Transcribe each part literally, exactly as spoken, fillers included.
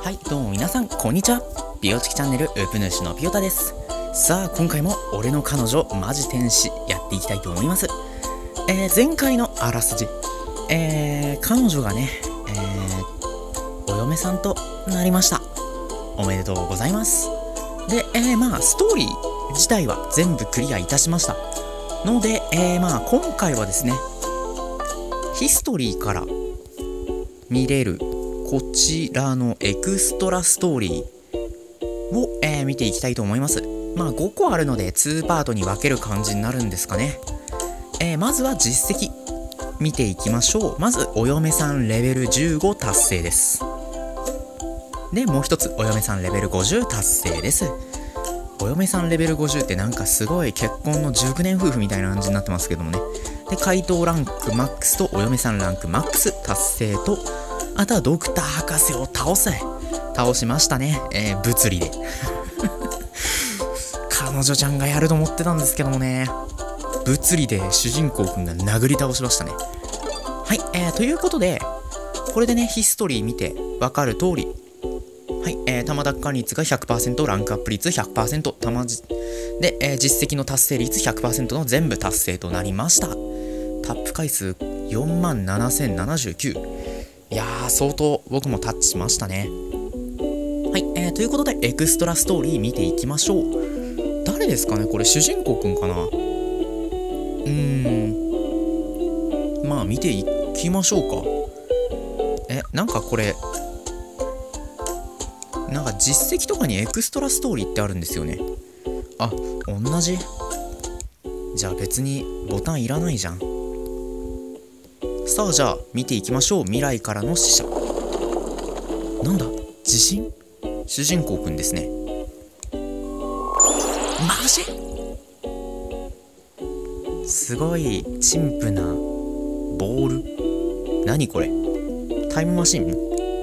はい、どうも皆さんこんにちは。美容チキチャンネルウープ主のピヨタです。さあ今回も俺の彼女マジ天使やっていきたいと思います。えー、前回のあらすじ、えー、彼女がね、えー、お嫁さんとなりました。おめでとうございます。で、えー、まあストーリー自体は全部クリアいたしましたので、えー、まあ今回はですね、ヒストリーから見れるこちらのエクストラストーリーを、えー、見ていきたいと思います。まあごこあるのでにパートに分ける感じになるんですかね。えー、まずは実績見ていきましょう。まずお嫁さんレベルじゅうご達成です。でもう一つお嫁さんレベルごじゅう達成です。お嫁さんレベルごじゅうってなんかすごい結婚のじゅうきゅうねん夫婦みたいな感じになってますけどもね。で怪盗ランクマックスとお嫁さんランクマックス達成と、あとはドクター博士を倒せ倒しましたね。えー、物理で彼女ちゃんがやると思ってたんですけどもね、物理で主人公くんが殴り倒しましたね。はい、えー、ということでこれでねヒストリー見てわかる通り、はい、えー、弾奪還率が ひゃくパーセント、 ランクアップ率 ひゃくパーセント、 弾じで、えー、実績の達成率 ひゃくパーセント の全部達成となりました。タップ回数 よんまんななせんななじゅうきゅう。いやー相当僕もタッチしましたね。はい、えー、ということでエクストラストーリー見ていきましょう。誰ですかねこれ、主人公くんかな。うーんまあ見ていきましょうか。えなんかこれなんか実績とかにエクストラストーリーってあるんですよね。あ、同じ。じゃあ別にボタンいらないじゃん。さあじゃあ見ていきましょう。未来からの使者。なんだ地震。主人公くんですね。マジすごい陳腐なボール。何これ、タイムマシン。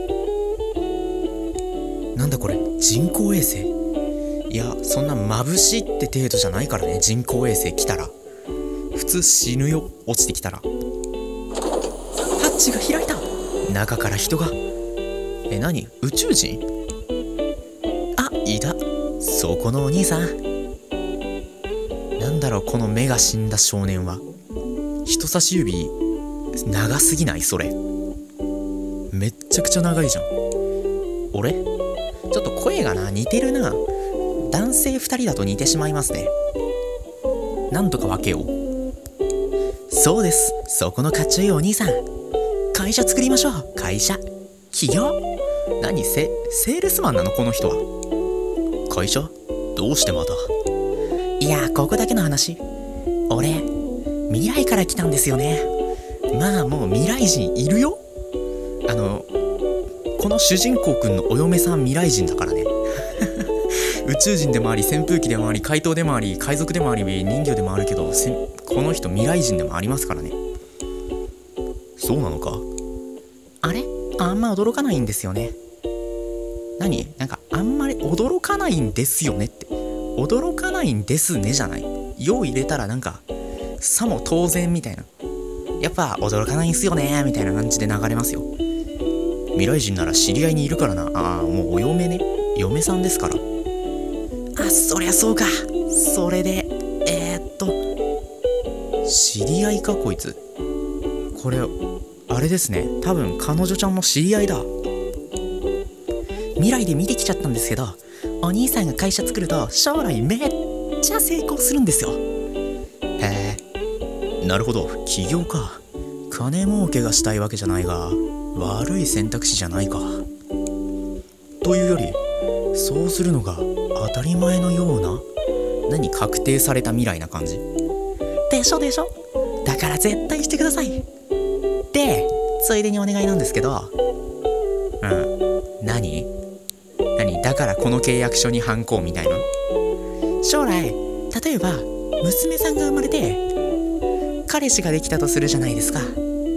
なんだこれ、人工衛星。いやそんな眩しいって程度じゃないからね。人工衛星来たら普通死ぬよ、落ちてきたら。ハッチが開いた。中から人が。え、何、宇宙人。あ、いた。そこのお兄さん。なんだろうこの目が死んだ少年は。人差し指長すぎない？それめっちゃくちゃ長いじゃん。俺ちょっと声がな似てるな。男性ふたりだと似てしまいますね。なんとか分けよう。そうです、そこのかっちょいいお兄さん。会社作りましょう。会社、企業。何セセールスマンなのこの人は。会社どうしてまた。いやここだけの話、俺未来から来たんですよね。まあもう未来人いるよ。あのこの主人公くんのお嫁さん未来人だからね宇宙人でもあり扇風機でもあり怪盗でもあり海賊でもあり人魚でもあるけど、この人未来人でもありますからね。そうなのか。あれあんま驚かないんですよね。何なんかあんまり驚かないんですよねって、驚かないんですねじゃない。よう入れたらなんかさも当然みたいな、やっぱ驚かないんすよねみたいな感じで流れますよ。未来人なら知り合いにいるからな。ああもうお嫁ね、嫁さんですから。あ、そりゃそうか。それでえー、っと知り合いかこいつ。これあれですね、多分彼女ちゃんの知り合いだ。未来で見てきちゃったんですけど、お兄さんが会社作ると将来めっちゃ成功するんですよ。へえ、なるほど、起業か。金儲けがしたいわけじゃないが悪い選択肢じゃないか。というよりそうするのが当たり前のような、何確定された未来な感じでしょでしょ。だから絶対してください。でついでにお願いなんですけど、うん何何だからこの契約書にハンコみたいな。将来例えば娘さんが生まれて彼氏ができたとするじゃないですか。ん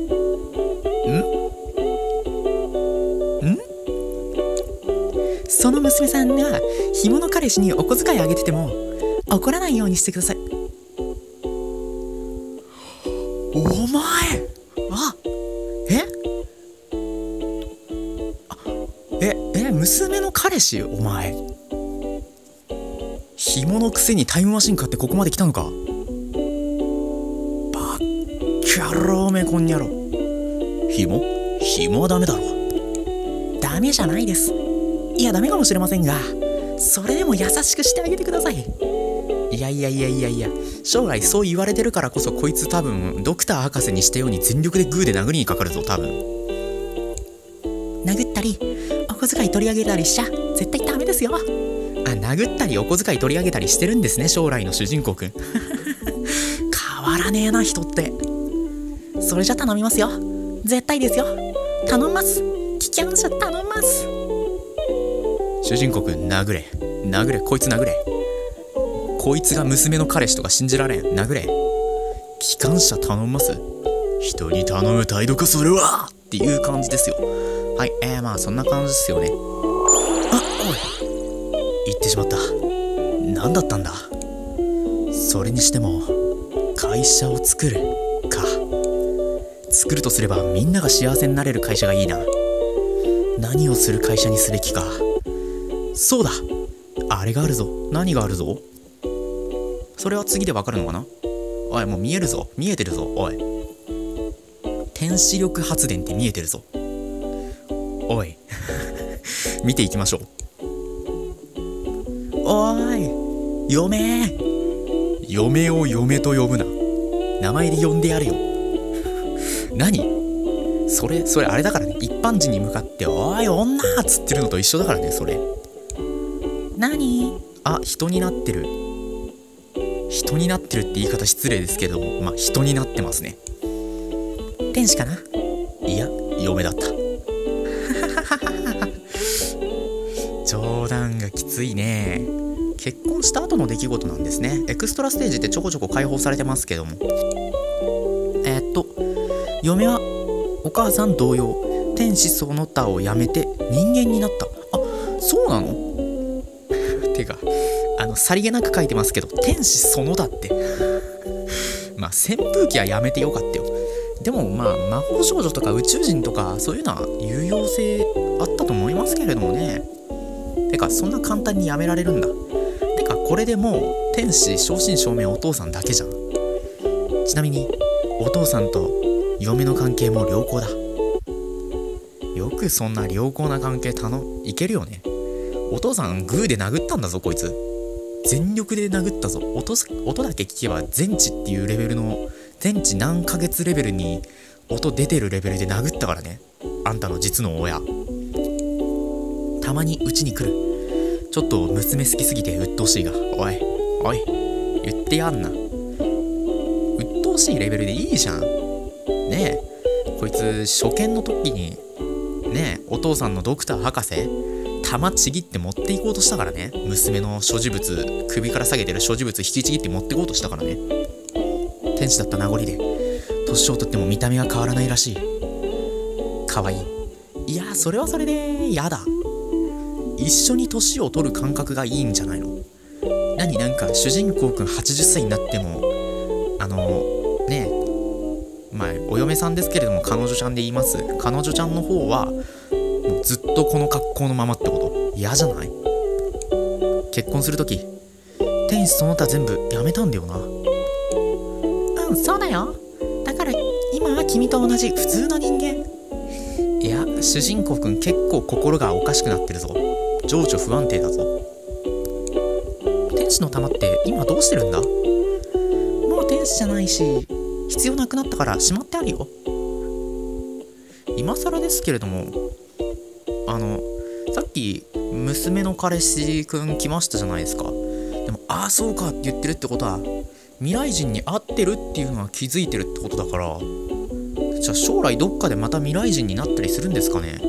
んその娘さんが紐の彼氏にお小遣いあげてても怒らないようにしてください。お前あえええ娘の彼氏お前。紐のくせにタイムマシン買ってここまで来たのか。バッカローめこんにゃろ。紐紐はダメだろ。ダメじゃないです。いやダメかもしれませんが、それでも優しくしてあげてください。いやいやいやいやいや、将来そう言われてるからこそこいつ多分ドクター博士にしたように全力でグーで殴りにかかるぞ多分。殴ったりお小遣い取り上げたりしちゃ絶対ダメですよ。あ、殴ったりお小遣い取り上げたりしてるんですね、将来の主人公くん。変わらねえな人って。それじゃ頼みますよ、絶対ですよ、頼みます、危険者頼みます。主人公くん殴れ殴れ、こいつ殴れ。こいつが娘の彼氏とか信じられん。殴れ。機関車頼みます。人に頼む態度かそれはっていう感じですよ。はい、えー、まあそんな感じですよね。あ、おい、言ってしまった。何だったんだ。それにしても会社を作るか。作るとすればみんなが幸せになれる会社がいいな。何をする会社にすべきか。そうだ、あれがあるぞ。何があるぞ。それは次でわかるのかな。おい、もう見えるぞ、見えてるぞ。おい、原子力発電って見えてるぞ。おい見ていきましょう。おーい、嫁嫁を嫁と呼ぶな。名前で呼んでやるよ。何それ、それあれだからね。一般人に向かっておい女っつってるのと一緒だからね、それ。何？あ、人になってる。人になってるって言い方失礼ですけど、まあ人になってますね。天使かな？いや、嫁だった。冗談がきついね。結婚した後の出来事なんですね。エクストラステージってちょこちょこ解放されてますけども。えー、っと、嫁はお母さん同様、天使その他をやめて人間になった。あ、そうなの？てか、あの、さりげなく書いてますけど、天使その他って。まあ、扇風機はやめてよかったよ。でもまあ、魔法少女とか宇宙人とか、そういうのは有用性あったと思いますけれどもね。てか、そんな簡単にやめられるんだ。てか、これでもう、天使、正真正銘お父さんだけじゃん。ちなみに、お父さんと嫁の関係も良好だ。よくそんな良好な関係たの、いけるよね。お父さん、グーで殴ったんだぞ、こいつ。全力で殴ったぞ。音、音だけ聞けば、全知っていうレベルの、全知何ヶ月レベルに音出てるレベルで殴ったからね。あんたの実の親。たまにうちに来る。ちょっと娘好きすぎて鬱陶しいが、おいおい言ってやんな。鬱陶しいレベルでいいじゃんねえ。こいつ初見の時にねえ、お父さんのドクター博士玉ちぎって持っていこうとしたからね。娘の所持物、首から下げてる所持物引きちぎって持っていこうとしたからね。天使だった名残で年をとっても見た目は変わらないらしい。かわいい。いや、それはそれでやだ。一緒に年を取る感覚がいいんじゃないの。何、なんか主人公くんはちじゅっさいになってもあのねえ、まあお嫁さんですけれども彼女ちゃんで言います。彼女ちゃんの方はもうずっとこの格好のままってこと。嫌じゃない？結婚するとき天使その他全部やめたんだよな。うん、そうだよ。だから今は君と同じ普通の人間。いや、主人公くん結構心がおかしくなってるぞ。情緒不安定だぞ。天使の玉って今どうしてるんだ？もう天使じゃないし必要なくなったからしまってあるよ。今更ですけれども、あのさっき娘の彼氏くん来ましたじゃないですか。でもああそうかって言ってるってことは未来人に会ってるっていうのは気づいてるってことだから、じゃあ将来どっかでまた未来人になったりするんですかね。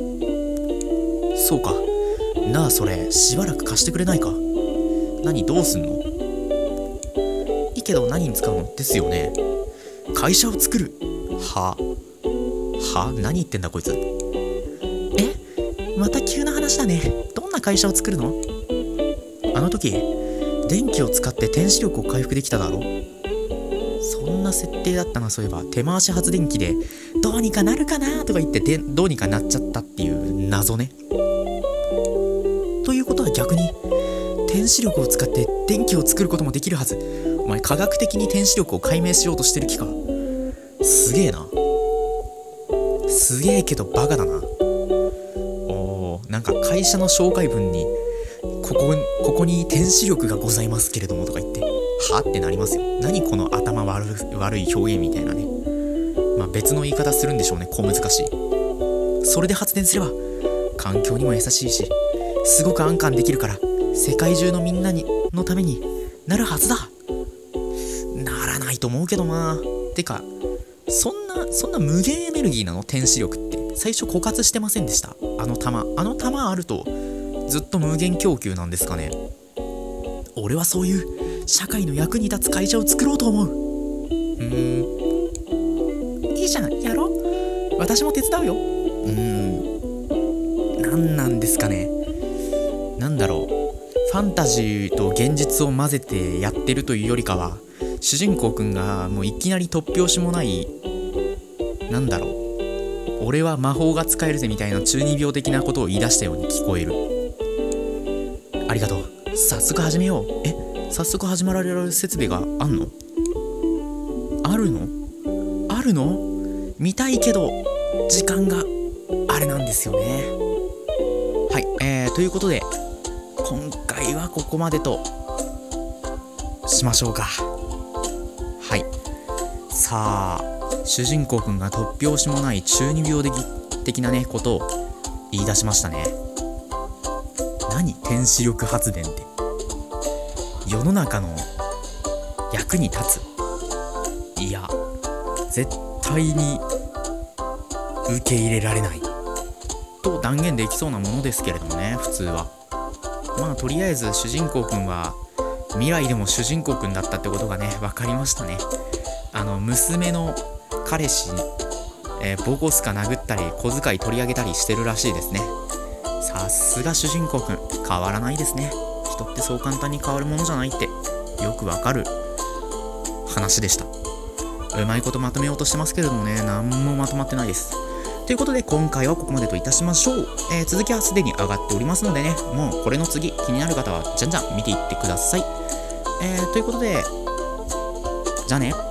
そうかなあ、それしばらく貸してくれないか。何、どうすんの？いいけど何に使うのですよね。会社を作る。はは何言ってんだこいつ。え、また急な話だね。どんな会社を作るの？あの時電気を使って電子力を回復できただろ。そんな設定だったな。そういえば手回し発電機でどうにかなるかなとか言ってでどうにかなっちゃったっていう謎ね。 ことは逆に天子力を使って電気を作ることもできるはず。お前科学的に天子力を解明しようとしてる気か。すげえな。すげえけどバカだな。おー、なんか会社の紹介文にここここに天子力がございますけれどもとか言ってはってなりますよ。何この頭悪悪い表現みたいなね。まあ別の言い方するんでしょうね。小難しい。それで発電すれば環境にも優しいし、すごく安価できるから世界中のみんなにのためになるはずだ。ならないと思うけどな。てかそんなそんな無限エネルギーなの？天子力って最初枯渇してませんでした？あの玉あの玉あるとずっと無限供給なんですかね。俺はそういう社会の役に立つ会社を作ろうと思う。うーん、いいじゃん、やろう。私も手伝うよ。うーん、なんなんですかね。なんだろう、ファンタジーと現実を混ぜてやってるというよりかは、主人公くんがもういきなり突拍子もない、なんだろう、俺は魔法が使えるぜみたいな中二病的なことを言い出したように聞こえる。ありがとう。早速始めよう。え、早速始まられる設備があんの？あるの？あるの？見たいけど時間があれなんですよね。はい、えー、ということで今回はここまでとしましょうか。はい、さあ主人公くんが突拍子もない中二病的なねことを言い出しましたね。何天子力発電って。世の中の役に立つ？いや絶対に受け入れられないと断言できそうなものですけれどもね、普通は。まあとりあえず主人公くんは未来でも主人公くんだったってことがね分かりましたね。あの娘の彼氏、えー、ボコスか殴ったり小遣い取り上げたりしてるらしいですね。さすが主人公くん変わらないですね。人ってそう簡単に変わるものじゃないってよくわかる話でした。うまいことまとめようとしてますけれどもね、何もまとまってないです。ということで今回はここまでといたしましょう。えー、続きはすでに上がっておりますのでね、もうこれの次気になる方はじゃんじゃん見ていってください。えー、ということでじゃあね。